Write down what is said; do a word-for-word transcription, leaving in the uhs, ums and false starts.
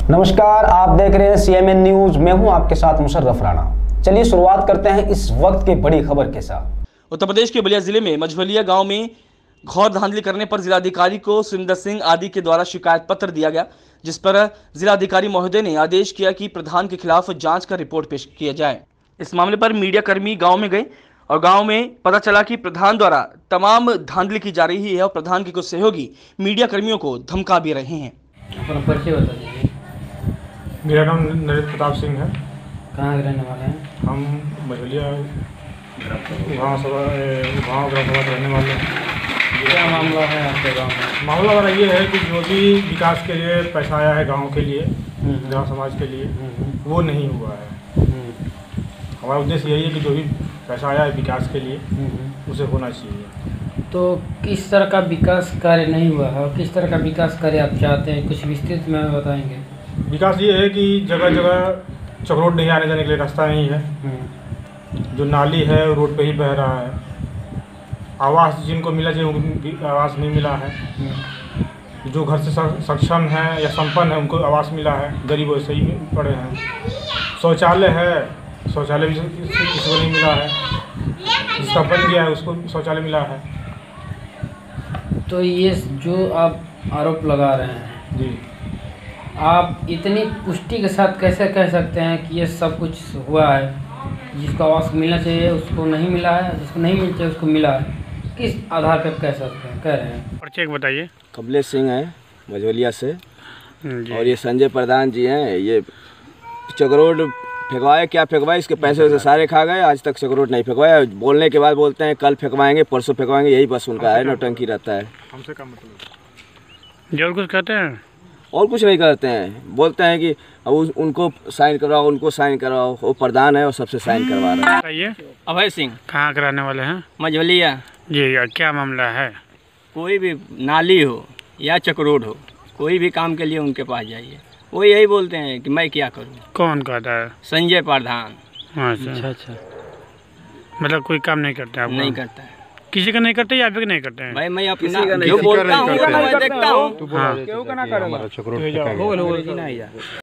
नमस्कार, आप देख रहे हैं सीएमएन न्यूज। मैं हूं आपके साथ मुशर्रफ राणा। चलिए शुरुआत करते हैं इस वक्त की बड़ी खबर के साथ। उत्तर प्रदेश के बलिया जिले में मझवलिया गांव में घौर धांधली करने पर जिलाधिकारी को सुरिंदर सिंह आदि के द्वारा शिकायत पत्र दिया गया, जिस पर जिलाधिकारी महोदय ने आदेश किया कि प्रधान के खिलाफ जांच कर रिपोर्ट पेश किया जाए। इस मामले पर मीडिया कर्मी गाँव में गए और गांव में पता चला कि प्रधान द्वारा तमाम धांधली की जा रही है और प्रधान के कुछ सहयोगी मीडिया कर्मियों को धमका भी रहे हैं। मेरा नाम नरेंद्र प्रताप सिंह है। कहाँ के रहने वाले हैं? हम मझवलिया गाँव सभा गाँव ग्राम सभा के रहने वाले हैं। क्या मामला है आपके गांव में? मामला हमारा ये है कि जो भी विकास के लिए पैसा आया है गांव के लिए, ग्राम समाज के लिए, वो नहीं हुआ है। हमारा उद्देश्य यही है कि जो भी पैसा आया है विकास के लिए उसे होना चाहिए। तो किस तरह का विकास कार्य नहीं हुआ है और किस तरह का विकास कार्य आप चाहते हैं, कुछ विस्तृत में बताएंगे? विकास ये है कि जगह जगह चक्रोड नहीं आने जाने के लिए रास्ता नहीं है। जो नाली है रोड पे ही बह रहा है। आवास जिनको मिला चाहिए उनको आवास नहीं मिला है। जो घर से सक्षम है या संपन्न है उनको आवास मिला है, गरीब वैसे ही पड़े हैं। शौचालय है, शौचालय भी किसी को नहीं मिला है। जिसका बन गया है उसको शौचालय मिला है। तो ये जो आप आरोप लगा रहे हैं जी, आप इतनी पुष्टि के साथ कैसे कह सकते हैं कि ये सब कुछ हुआ है? जिसको आवास मिलना चाहिए उसको नहीं मिला है, जिसको नहीं मिलना चाहिए उसको मिला है। किस आधार पर कह सकते हैं, कह रहे हैं? और चेक बताइए। कमलेश सिंह है मझवलिया से, और ये संजय प्रधान जी हैं। ये चक्रोड फेंकवाए, क्या फेंकवाए, इसके पैसे से सारे खा गए। आज तक चक्रोड नहीं फेंकवाया। बोलने के बाद बोलते हैं कल फेंकवाएंगे, परसों फेंकवाएंगे, यही बस उनका है, नौटंकी रहता है। हमसे क्या मतलब? जो कुछ कहते हैं और कुछ नहीं करते हैं। बोलते हैं कि अब उनको साइन करवाओ, उनको साइन करवाओ। वो प्रधान है और सबसे साइन करवा रहा है। अभय सिंह। कहाँ कराने वाले हैं? मझवलिया। जी, क्या मामला है? कोई भी नाली हो या चक्रोड हो, कोई भी काम के लिए उनके पास जाइए, वो यही बोलते हैं कि मैं क्या करूं। कौन कहता है? संजय प्रधान। अच्छा अच्छा, मतलब कोई काम नहीं करते आप? नहीं करता है। किसी का नहीं करते या फिर नहीं करते हैं? भाई मैं अपना जो बोलता हूँ मैं देखता हूँ। हाँ।